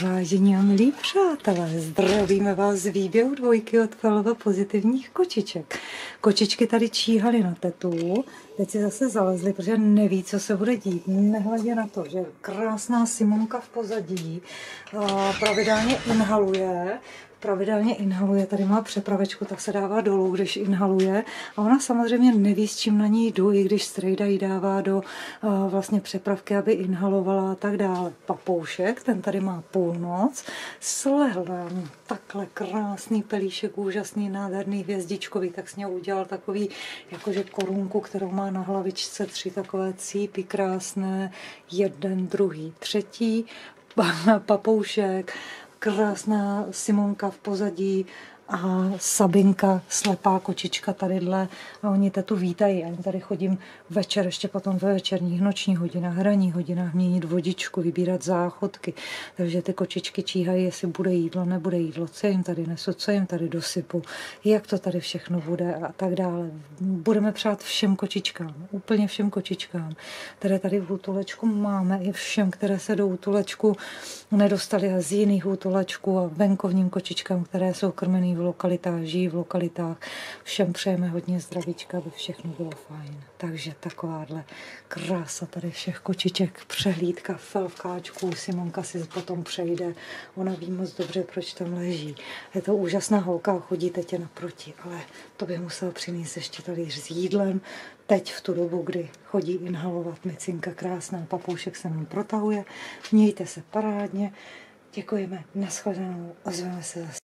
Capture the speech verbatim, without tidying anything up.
Vážení a milí přátelé, zdravíme vás z výběhu dvojky od Felova pozitivních kočiček. Kočičky tady číhaly na tetu, teď si zase zalezly, protože neví, co se bude dít. Nehledě na to, že krásná Simonka v pozadí pravidelně inhaluje, pravidelně inhaluje, tady má přepravečku, tak se dává dolů, když inhaluje. A ona samozřejmě neví, s čím na ní jdu, i když strejda jí dává do uh, vlastně přepravky, aby inhalovala a tak dále. Papoušek, ten tady má půlnoc, slehl nám takhle krásný pelíšek, úžasný, nádherný, hvězdičkový, tak s něj udělal takový, jakože korunku, kterou má na hlavičce, tři takové cípy krásné, jeden, druhý, třetí, papoušek, krásná Simonka v pozadí a Sabinka, slepá kočička tadyhle a oni tetu vítají. Já tady chodím večer, ještě potom ve večerních nočních hodinách, ranních hodinách měnit vodičku, vybírat záchodky. Takže ty kočičky číhají, jestli bude jídlo, nebude jídlo, co jim tady nesu, co jim tady dosypu, jak to tady všechno bude a tak dále. Budeme přát všem kočičkám, úplně všem kočičkám, které tady v útulečku máme, i všem, které se do útulečku nedostali z jiných útulečků a venkovním kočičkám, které jsou krmený v lokalitách, žijí v lokalitách. Všem přejeme hodně zdravíčka, aby všechno bylo fajn. Takže takováhle krása tady všech kočiček, přehlídka Felvkáčků, Simonka si potom přejde. Ona ví moc dobře, proč tam leží. Je to úžasná holka, chodíte tě naproti, ale to bych musela přinést ještě talíř s jídlem. Teď v tu dobu, kdy chodí inhalovat micinka krásná, papoušek se nám protahuje. Mějte se parádně. Děkujeme, nashledanou, ozveme se zase.